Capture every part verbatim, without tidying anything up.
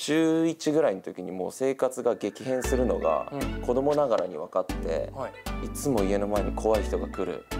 ちゅういちぐらいの時にもう生活が激変するのが子供ながらに分かって、はい、いつも家の前に怖い人が来る、うん、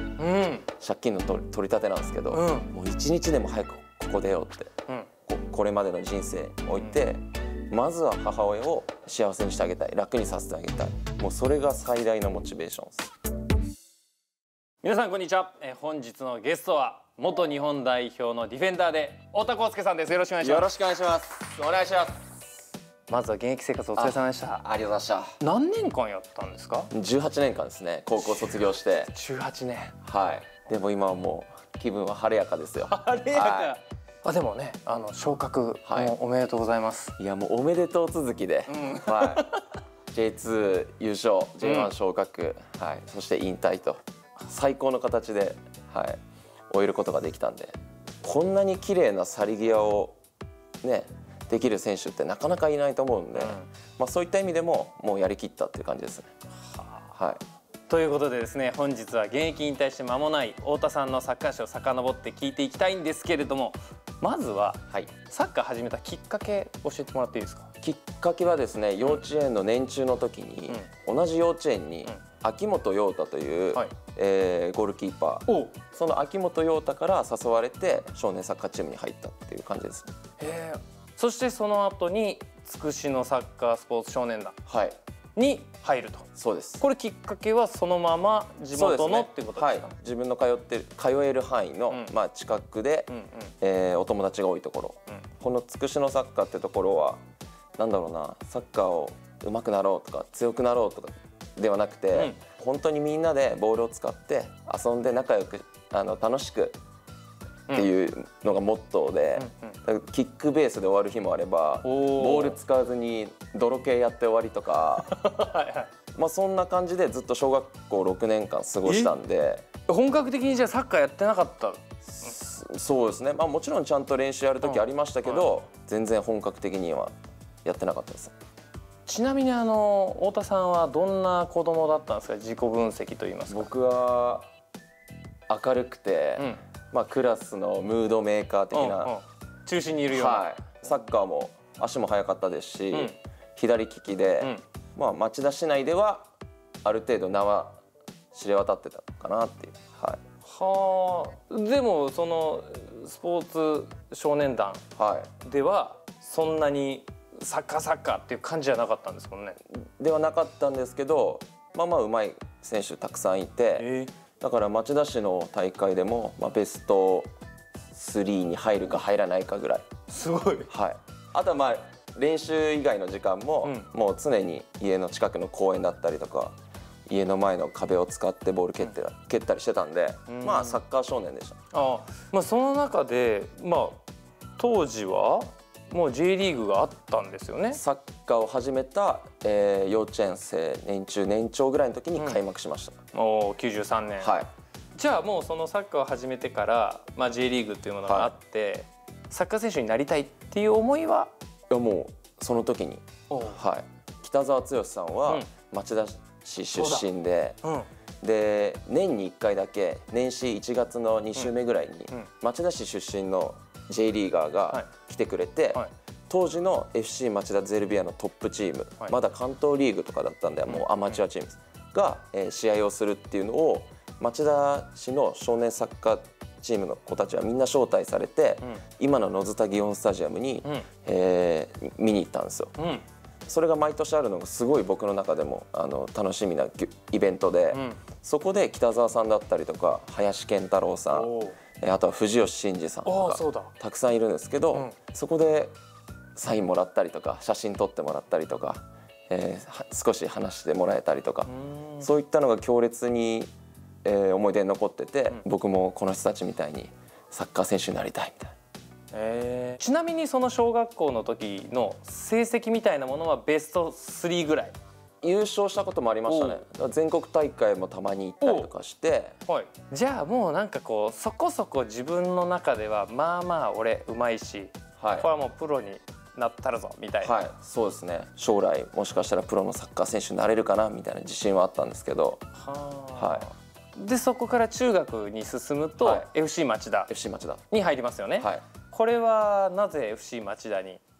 借金の取り、取り立てなんですけど、うん、もう一日でも早くここ出ようって、うん、こ, これまでの人生において、うん、まずは母親を幸せにしてあげたい、楽にさせてあげたい、もうそれが最大のモチベーションです。 皆さんこんにちは。え本日のゲストは元日本代表のディフェンダーで太田康介さんです。よろしくお願いします。 よろしくお願いします。お願いします。 まずは現役生活お疲れ様でした。 あ, ありがとうございました。 何年間やったんですか？ じゅうはちねんかんですね。高校卒業してじゅうはちねん。 はい。でも今はもう気分は晴れやかですよ。 晴れやか、はい、あでもね、あの昇格もおめでとうございます、 はい、いやもうおめでとう続きで、うん、はい、ジェイツー 優勝、ジェイワン 昇格、うん、はい、そして引退と最高の形で、はい、終えることができたんで、こんなに綺麗な去り際をねできる選手ってなかなかいないと思うんで、うん、まあそういった意味でももうやりきったっていう感じですね。はい。 ということでですね、本日は現役引退して間もない太田さんのサッカー史を遡って聞いていきたいんですけれども、まずは、はい、サッカー始めたきっかけ教えてもらっていいですか？ きっかけはですね、幼稚園の年中の時に、うん、同じ幼稚園に、うん、秋元陽太という、はい、えー、ゴールキーパー、その秋元陽太から誘われて少年サッカーチームに入ったっていう感じですね。 へー。そしてその後につくしのサッカースポーツ少年団に入ると。はい、そうです。これきっかけはそのまま地元の、ね、っていうことですか？はい、 自分の通ってる通える範囲の、うん、まあ近くで、うんうん、えー、お友達が多いところ、うん、このつくしのサッカーってところはなんだろうな、サッカーを上手くなろうとか強くなろうとかではなくて、うん、本当にみんなでボールを使って遊んで仲良くあの楽しくっていうのがモットーで、うんうん、キックベースで終わる日もあればボール使わずに泥系やって終わりとかはい、はい、まあそんな感じでずっと小学校ろくねんかん過ごしたんで。 本格的にじゃあサッカーやってなかった？ そうですね、まあ、もちろんちゃんと練習やる時ありましたけど、うん、はい、全然本格的にはやってなかったです。 ちなみにあの太田さんはどんな子供だったんですか？自己分析といいますか。 僕は明るくて、うん、まあクラスのムードメーカー的な、うんうん、 中心にいるような、はい、 サッカーも足も速かったですし、うん、左利きで、うん、まあ町田市内ではある程度名は知れ渡ってたかなっていう。はい、 はあ。でもそのスポーツ少年団ではそんなにサッカーサッカーっていう感じじゃなかったんですもんね。 ではなかったんですけど、まあまあ上手い選手たくさんいて、えー、だから町田市の大会でも、まあ、ベストスリーに入るか入らないかぐらい。 すごい。 はい。あとはまあ練習以外の時間も、うん、もう常に家の近くの公園だったりとか家の前の壁を使ってボール蹴って、うん、蹴ったりしてたんで、うん、まあサッカー少年でした。 ああ、まあその中でまあ当時はもう ジェイリーグがあったんですよね。 サッカーを始めた、えー、幼稚園生年中年長ぐらいの時に開幕しました。 うん、おお、きゅうじゅうさんねん。 はい。 じゃあもうそのサッカーを始めてから、まあ、J リーグっていうものがあって、はい、サッカー選手になりたいっていう思いは？ いやもうその時に、はい、北澤剛さんは町田市出身で、うん、で年にいっかいだけ年始いちがつのに週目ぐらいに、うんうん、町田市出身のJ リーガーが来てくれて、はいはい、当時の エフシー 町田ゼルビアのトップチーム、はい、まだ関東リーグとかだったんでもうアマチュアチームが、えー、試合をするっていうのを町田市の少年サッカーチームの子たちはみんな招待されて、うん、今の野津田祇園スタジアムに、うん、えー、見に行ったんですよ。うん、それが毎年あるのがすごい僕の中でもあの楽しみなイベントで、うん、そこで北澤さんだったりとか林健太郎さん、あとは藤吉真二さんとかたくさんいるんですけど、うん、そこでサインもらったりとか写真撮ってもらったりとか、えー、少し話してもらえたりとか、そういったのが強烈に、えー、思い出に残ってて、うん、僕もこの人たちみたいにサッカー選手になりたいみたいな。 えー、ちなみにその小学校の時の成績みたいなものはベストスリーぐらい？ 優勝したこともありましたね。全国大会もたまに行ったりとかして、 はい、じゃあもうなんかこうそこそこ自分の中ではまあまあ俺うまいし、はい、これはもうプロになったらぞみたいな。 はい、そうですね。将来もしかしたらプロのサッカー選手になれるかなみたいな自信はあったんですけど、 はあ、でそこから中学に進むと、はい、エフシー 町田エフシー 町田に入りますよね。 はい、 これはなぜ エフシー 町田に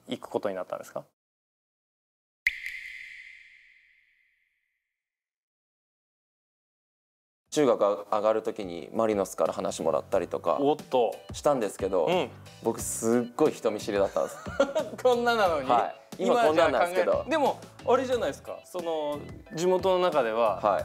行くことになったんですか？ 中学上がる時にマリノスから話もらったりとかしたんですけど、うん、僕すっごい人見知りだったんですこんななのに、 はい、今こんなんなんですけど、 でもあれじゃないですか、その地元の中では、はい、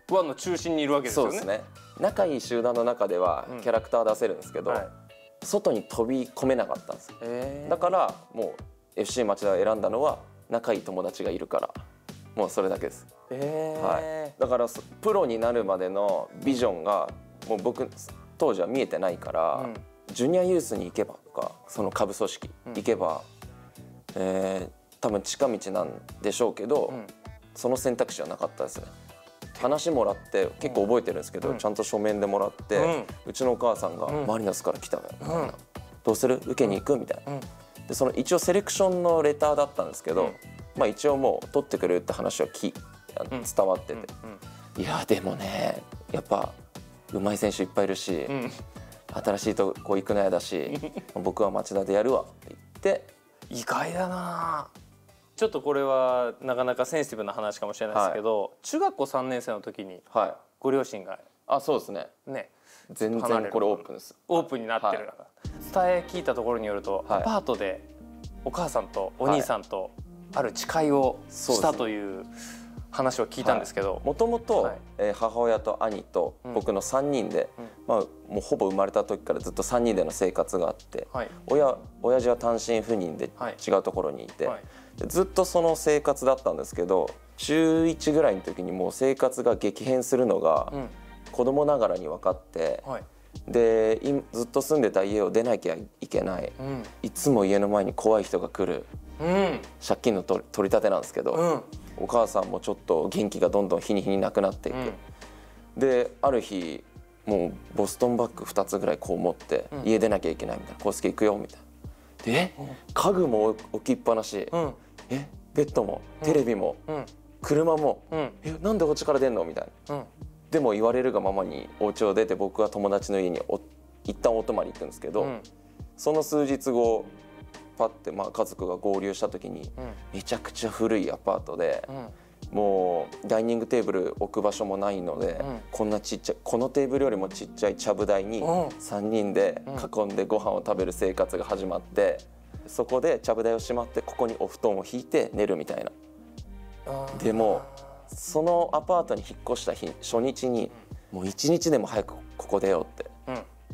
ワンの中心にいるわけですよね。 そうですね。仲いい集団の中ではキャラクター出せるんですけど、うんはい、外に飛び込めなかったんです。だからもう エフシー 町田を選んだのは仲いい友達がいるから、もうそれだけです。はい、だからプロになるまでのビジョンがもう僕当時は見えてないから、うん、ジュニアユースに行けばとか、その下部組織行けば、うん、えー、多分近道なんでしょうけど、うん、その選択肢はなかったですね。話もらって結構覚えてるんですけど、うん、ちゃんと書面でもらって、うん、うちのお母さんが「マリノスから来たわよ」みたいな「どうする？受けに行く？」みたいな。でその一応セレクションのレターだったんですけど、うん、まあ一応もう取ってくれるって話はき伝わってて、うんうん、いやでもねやっぱ上手い選手いっぱいいるし、うん、新しいとこ行くのやだし僕は町田でやるわって言って。 意外だな。ちょっとこれはなかなかセンシティブな話かもしれないですけど、はい、中学校さんねん生の時にご両親が、はい、 あそうですねね全然これオープンです。 オープンになってる、はい、伝え聞いたところによると、はい、アパートでお母さんとお兄さんとある誓いをしたという話を聞いたんですけど、 もともと母親と兄と僕のさんにんで、うん、まあ、もうほぼ生まれた時からずっとさんにんでの生活があって、はい、親親父は単身赴任で違うところにいて、はいはい、ずっとその生活だったんですけど、ちゅういちぐらいの時にもう生活が激変するのが子供ながらに分かって、はい、でずっと住んでた家を出なきゃいけない、うん、いつも家の前に怖い人が来る、うん、借金の取り立てなんですけど、うん、お母さんもちょっと元気がどんどん日に日になくなっていく、うん、である日もうボストンバッグふたつぐらいこう持って、うん、家出なきゃいけないみたいな、康介行くよみたいな。で、うん、家具も置きっぱなし、うん、えベッドもテレビも、うん、車も、うん、えなんでこっちから出んのみたいな、うん、でも言われるがままにお家を出て僕は友達の家にお一旦お泊まり行くんですけど、うん、その数日後パッてまあ家族が合流した時に、うん、めちゃくちゃ古いアパートで、うん、もうダイニングテーブル置く場所もないので、うん、こんなちっちゃいこのテーブルよりもちっちゃいちゃぶ台にさんにんで囲んでご飯を食べる生活が始まって、そこでちゃぶ台をしまってここにお布団を引いて寝るみたいな。でもそのアパートに引っ越した日初日にもう一日でも早くここ出ようって、うん、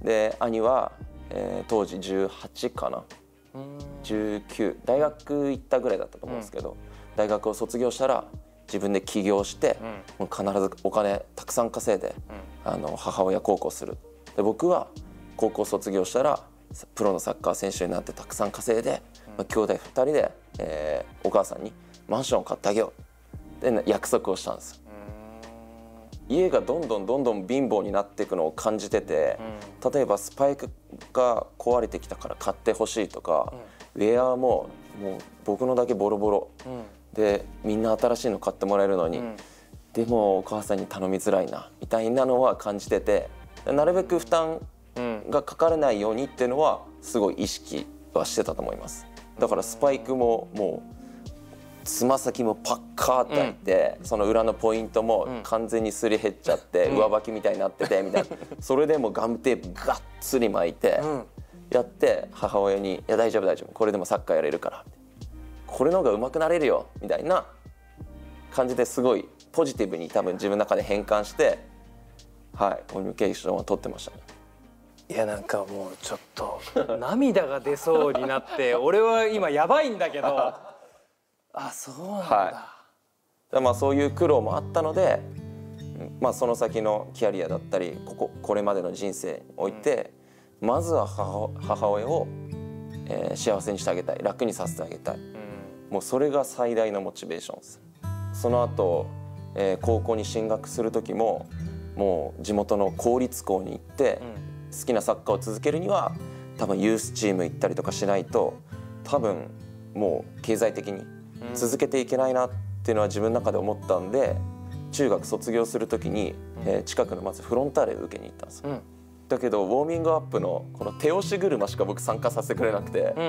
で兄は、えー、当時じゅうはちかな、じゅうきゅう大学行ったぐらいだったと思うんですけど、うん、大学を卒業したら自分で起業して、うん、もう必ずお金たくさん稼いで、うん、あの母親孝行する。で僕は高校卒業したらプロのサッカー選手になってたくさん稼いで、うん、まあ、兄弟ふたりで、えー、お母さんにマンションを買ってあげようって約束をしたんです。家がどんどんどんどん貧乏になっていくのを感じてて、うん、例えばスパイクが壊れてきたから買ってほしいとか、うん、ウェアももう僕のだけボロボロ、うん、でみんな新しいの買ってもらえるのに、うん、でもお母さんに頼みづらいなみたいなのは感じてて、なるべく負担がかからないようにっていうのはすごい意識はしてたと思います。だからスパイクももうつま先もパッカーって開いて、うん、その裏のポイントも完全にすり減っちゃって、うん、上履きみたいになっててみたいなそれでもガムテープがっつり巻いて、うん、やって母親に「いや大丈夫大丈夫これでもサッカーやれるから」これの方が上手くなれるよみたいな感じですごいポジティブに多分自分の中で変換して、はい、コミュニケーションを取ってましたね。 いやなんかもうちょっと涙が出そうになって俺は今やばいんだけどあそうなんだ、はい、 まあそういう苦労もあったので、まあ、その先のキャリアだったりこここれまでの人生において、うん、まずは 母, 母親を、えー、幸せにしてあげたい楽にさせてあげたい、うん、もうそれが最大のモチベーションです。その後、えー、高校に進学する時ももう地元の公立校に行って、うん、好きなサッカーを続けるには多分ユースチーム行ったりとかしないと多分もう経済的に続けていけないなっていうのは自分の中で思ったんで、中学卒業する時に、えー、近くのまずフロンターレを受けに行ったんですよ、うん、だけどウォーミングアップのこの手押し車しか僕参加させてくれなくて、うん、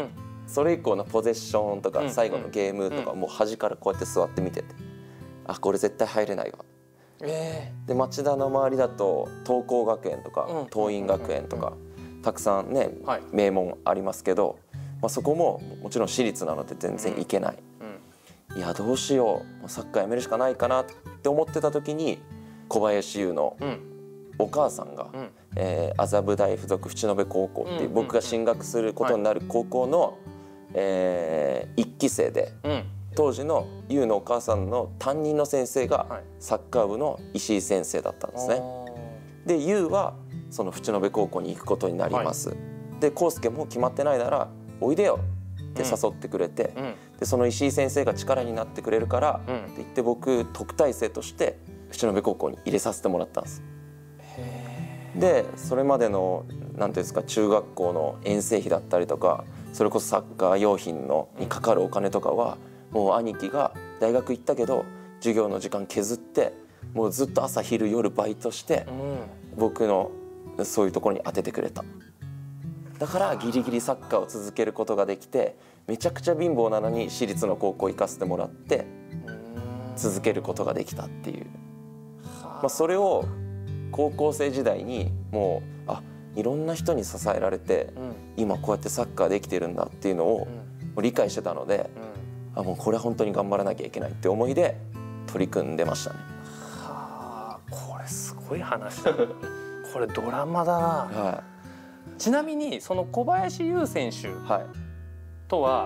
それ以降のポゼッションとか最後のゲームとかもう端からこうやって座って見てて、あこれ絶対入れないわ。えー、で町田の周りだと東光学園とか桐蔭学園とかたくさんね、はい、名門ありますけど、まあ、そこももちろん私立なので全然行けない、うんうん、いやどうしようサッカーやめるしかないかなって思ってた時に小林優のお母さんが、うんえー、麻布台附属淵野辺高校っていう僕が進学することになる高校の、はいえー、いっき生で、うん当時の優のお母さんの担任の先生がサッカー部の石井先生だったんですね。で優はその淵野辺高校に行くことになります。はい、で康介も決まってないならおいでよって誘ってくれて、うん、でその石井先生が力になってくれるから、うん、って言って僕特待生として淵野辺高校に入れさせてもらったんです。でそれまでのなんていうんですか中学校の遠征費だったりとかそれこそサッカー用品のにかかるお金とかは、もう兄貴が大学行ったけど授業の時間削ってもうずっと朝昼夜バイトして僕のそういうところに当ててくれた。だからギリギリサッカーを続けることができて、めちゃくちゃ貧乏なのに私立の高校行かせてもらって続けることができたっていう、まあ、それを高校生時代にもうあいろんな人に支えられて今こうやってサッカーできてるんだっていうのを理解してたので、あもうこれは本当に頑張らなきゃいけないって思いで取り組んでましたね。 はあ、これすごい話だこれドラマだな、はい、ちなみにその小林優選手とは、はい、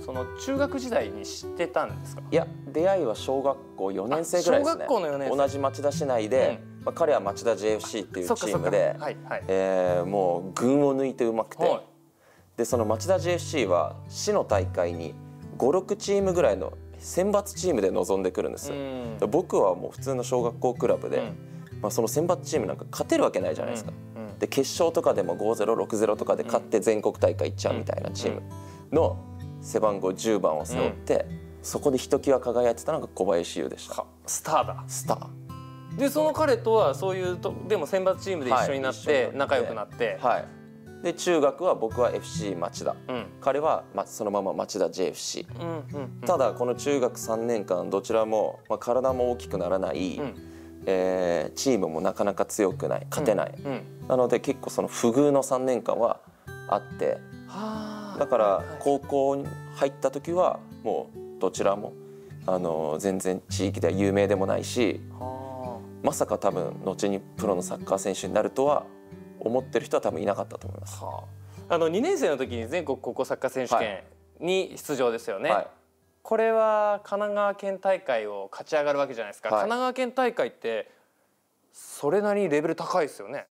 その中学時代に知ってたんですか？ いや出会いは小学校よねん生ぐらいですね。 小学校のよねん生。 同じ町田市内で、うんまあ、彼は町田 ジェイエフシー っていうチームで、はいはいえー、もう群を抜いてうまくて、はい、でその町田 ジェイエフシー は市の大会にごろくチームぐらいの選抜チームで臨んでくるんですよ。うん、僕はもう普通の小学校クラブで、うんまあ、その選抜チームなんか勝てるわけないじゃないですか。うんうん、で決勝とかでも ごたいゼロ、ろくたいゼロ とかで勝って全国大会行っちゃうみたいなチームの背番号じゅうばんを背負って、うん、そこでひときわ輝いてたのが小林優でした。 スターだ。 スターでその彼とはそういうとでも選抜チームで一緒になって仲良くなって、 はい、で中学は僕は エフシー 町田、うん、彼はそのまま町田 ジェイエフシー、うんうんうん、ただこの中学さんねんかんどちらも、まあ、体も大きくならない、うんえー、チームもなかなか強くない勝てない、うんうん、なので結構その不遇のさんねんかんはあって、はだから高校に入った時はもうどちらもあの全然地域では有名でもないし、まさか多分後にプロのサッカー選手になるとは思ってる人は多分いなかったと思います。はあ、あのにねん生の時に全国高校サッカー選手権に出場ですよね。はい、これは神奈川県大会を勝ち上がるわけじゃないですか。はい、神奈川県大会ってそれなりにレベル高いですよね。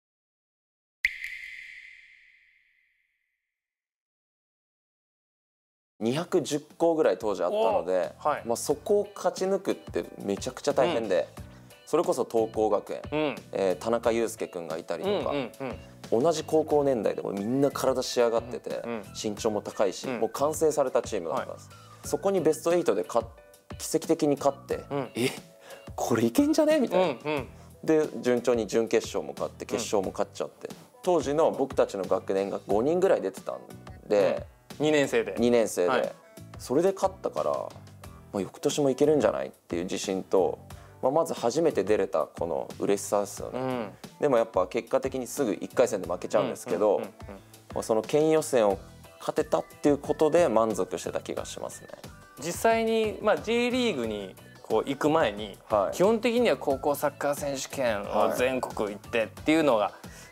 にひゃくじゅっこうぐらい当時あったので、はいまあ、そこを勝ち抜くってめちゃくちゃ大変で、うん、それこそ東光学園、うんえー、田中佑介君がいたりとか、うんうんうん、同じ高校年代でもみんな体仕上がってて、うんうん、身長も高いし、うん、もう完成されたチームだったんです、はい、そこにベストはちでか奇跡的に勝って、うん、えこれいけんじゃねみたいな、うんうん、で順調に準決勝も勝って決勝も勝っちゃって、うん、当時の僕たちの学年がごにんぐらい出てたんで、 うん、にねん生でにねん生で、はい、それで勝ったから、まあ、翌年もいけるんじゃないっていう自信と、まあ、まず初めて出れたこの嬉しさですよね、うん、でもやっぱ結果的にすぐいっかい戦で負けちゃうんですけど、その県予選を勝てたっていうことで満足してた気がしますね。 実際に、まあ、J リーグにこう行く前に、はい、基本的には高校サッカー選手権を全国行ってっていうのが、はい、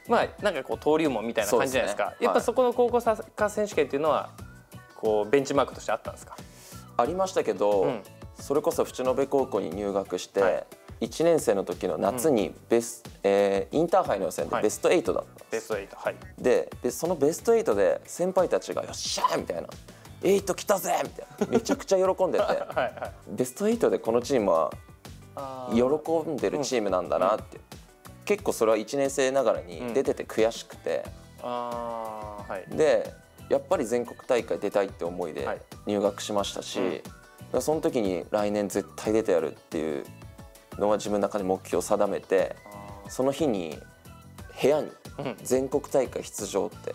まあなんかこう登竜門みたいな感じじゃないですか。ですね、やっぱそこの高校サッカー選手権っていうのはこうベンチマークとしてあったんですか？ ありましたけど、うん、それこそ淵野辺高校に入学して、はい、いちねん生の時の夏にベス、うんえー、インターハイの予選でベストはちだったんです、はい、ベストはち、はい、で, でそのベストはちで先輩たちが「よっしゃー!」みたいな「はち来たぜ!」みたいなめちゃくちゃ喜んでてはい、はい、ベストはちでこのチームは喜んでるチームなんだなって、うん、結構それはいちねん生ながらに出てて悔しくて、うんあはい、でやっぱり全国大会出たいって思いで入学しましたし、はいうん、その時に来年絶対出てやるっていうのは自分の中で目標を定めて、その日に部屋に全国大会出場って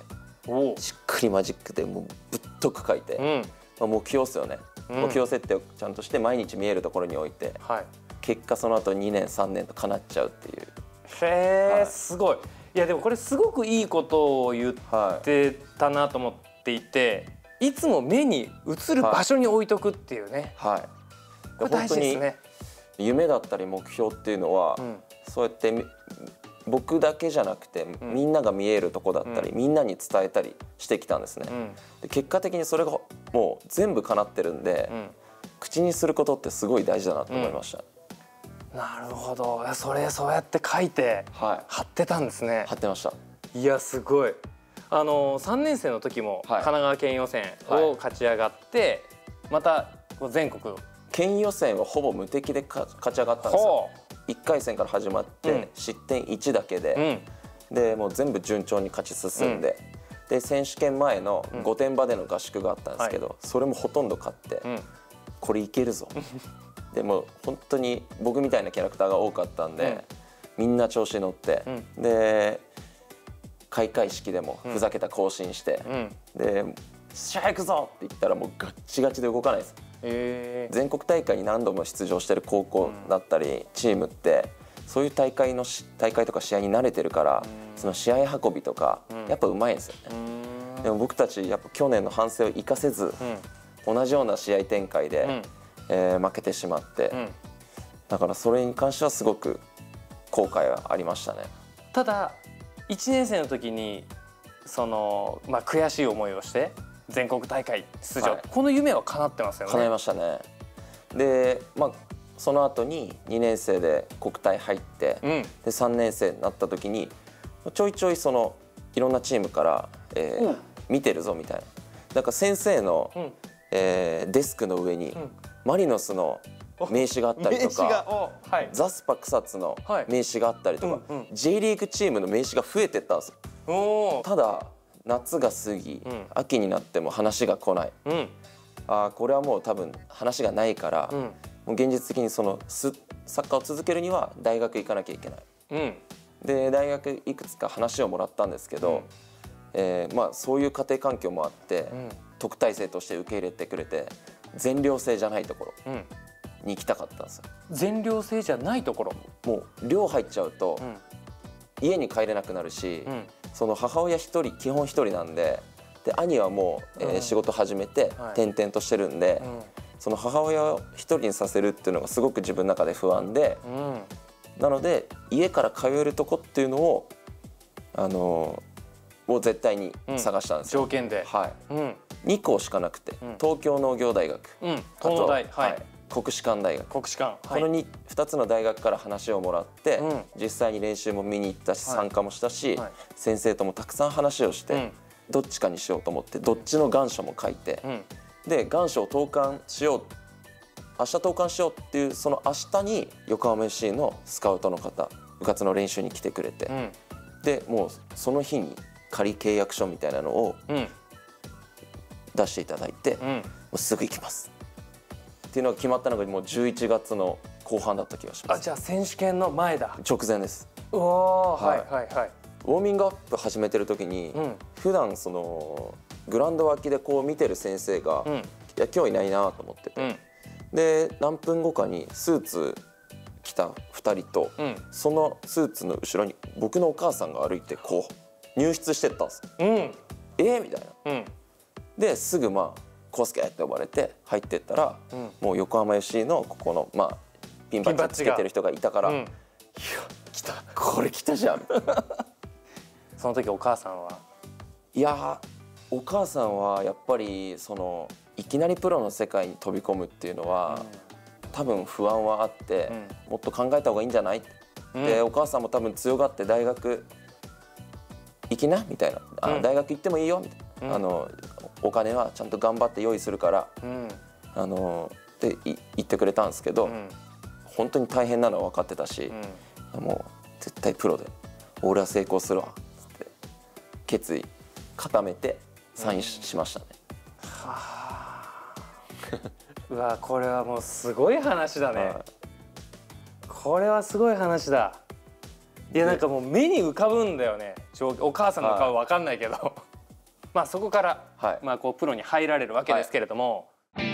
しっかりマジックでもうぶっとく書いて、うん、まあ、目標っすよね、うん、目標設定をちゃんとして毎日見えるところに置いて、はい、結果その後にねんさんねんと叶っちゃうっていう。 へえ、はい、すごい。いやでもこれすごくいいことを言ってたなと思っていて、はい、いつも目に映る場所に置いとくっていうね、はい、はい、これ大事ですね。 夢だったり目標っていうのは、うん、そうやって僕だけじゃなくて、うん、みんなが見えるとこだったり、うん、みんなに伝えたりしてきたんですね、うん、で結果的にそれがもう全部叶ってるんで、うん、口にすることってすごい大事だなと思いました、 うん、なるほど。それそうやって書いて、はい、貼ってたんですね。 貼ってました。 いやすごい。あのさんねん生の時も神奈川県予選を勝ち上がって、はい、また全国県予選はほぼ無敵で勝ち上がったんですよ。いっかい戦から始まって失点いちだけで、うん、でもう全部順調に勝ち進んで、うん、で選手権前の御殿場での合宿があったんですけど、うん、それもほとんど勝って、うん、これいけるぞでも本当に僕みたいなキャラクターが多かったんで、うん、みんな調子に乗って、うん、で開会式でもふざけた行進して、うん、で試合行くぞって言ったらもうガッチガチで動かないです。えー、全国大会に何度も出場してる高校だったり、うん、チームってそういう大会の大会とか試合に慣れてるから、うん、その試合運びとか、うん、やっぱうまいんですよね、うん、でも僕たちやっぱ去年の反省を生かせず、うん、同じような試合展開で、うん、えー、負けてしまって、うん、だからそれに関してはすごく後悔はありましたね。 ただいちねん生の時にその、まあ、悔しい思いをして全国大会出場、はい、この夢は叶ってますよね。 叶いましたね。で、まあ、その後ににねん生で国体入って、うん、でさんねん生になった時にちょいちょいそのいろんなチームから、えーうん、見てるぞみたいな、なんか先生の、うん、えー、デスクの上に、うん、マリノスの名刺があったりとか、はい、ザスパ草津の名刺があったりとか、はい、うんうん、J リーグチームの名刺が増えてったんですよ。ただ夏が過ぎ、うん、秋になっても話が来ない、うん、あこれはもう多分話がないから、うん、もう現実的にそのサッカーを続けるには大学行かなきゃいけない、うん、で大学いくつか話をもらったんですけど、うん、えーまあ、そういう家庭環境もあって、うん、特待生として受け入れてくれて全寮制じゃないところに行きたかったんですよ。 全寮制じゃないところもう寮入っちゃうと、うん、家に帰れなくなるし、うん、その母親一人基本一人なんで、で兄はもう、えーうん、仕事始めて転々としてるんで、はい、うん、その母親を一人にさせるっていうのがすごく自分の中で不安で、うん、なので家から通えるとこっていうのをあのー、を絶対に探したんですよ、 うん、条件で、 はい、うん、に校しかなくて、うん、東京農業大学、うん、 東農大、はい、はい、 国士舘大学、 国士舘、はい、 この 2, ふたつの大学から話をもらって、うん、実際に練習も見に行ったし、はい、参加もしたし、はい、先生ともたくさん話をして、うん、どっちかにしようと思ってどっちの願書も書いて、うん、で願書を投函しよう、明日投函しようっていうその明日に横浜 エフシー のスカウトの方部活の練習に来てくれて、うん、でもうその日に仮契約書みたいなのを出していただいて、うん、もうすぐ行きますっていうのが決まったのがもうじゅういちがつの後半だった気がします。 あ、じゃあ選手権の前だ。 直前です。 うわー、はいはいはい。 ウォーミングアップ始めてる時に、うん、普段そのグラウンド脇でこう見てる先生が、うん、いや今日いないなと思ってて、うん、で何分後かにスーツ着たふたりと、うん、そのスーツの後ろに僕のお母さんが歩いてこう入室してったんです、うん、えー、みたいな、うん、ですぐまあコスケって呼ばれて入ってったら、うん、もう横浜 エフシー のここのまあピンバッジつけてる人がいたから、うん、いや来たこれ来たじゃんその時お母さんはいやお母さんはやっぱりそのいきなりプロの世界に飛び込むっていうのは、うん、多分不安はあって、うん、もっと考えた方がいいんじゃない、うん、でお母さんも多分強がって大学行きなみたいな、あの、うん、大学行ってもいいよみたいな、うん、あのお金はちゃんと頑張って用意するから、うん、あのって言ってくれたんですけど、うん、本当に大変なのは分かってたし、うん、もう絶対プロで俺は成功するわって決意固めてサイン し,、うん、しましたね。はあうわこれはもうすごい話だね、はい、これはすごい話だ。いやなんかもう目に浮かぶんだよね、お母さんの顔分かんないけど、はい、 まあそこから、はい、まあこうプロに入られるわけですけれども、はい、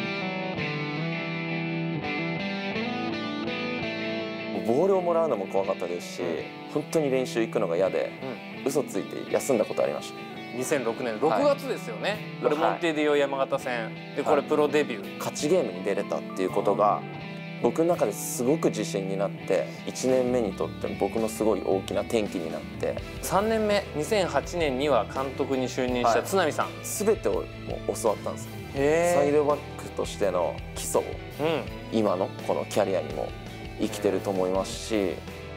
ボールをもらうのも怖かったですし、うん、本当に練習行くのが嫌で、うん、嘘ついて休んだことありました。 にせんろくねんろくがつですよね、はい、これモンテディオ山形戦で、これプロデビュー、はい、 勝ちゲームに出れたっていうことが僕の中ですごく自信になって、いちねんめにとって僕のすごい大きな転機になって、 さんねんめにせんはちねんには監督に就任した都並さん、はい、 全てをもう教わったんですよ。サイドバックとしての基礎を、うん、今のこのキャリアにも生きてると思いますし、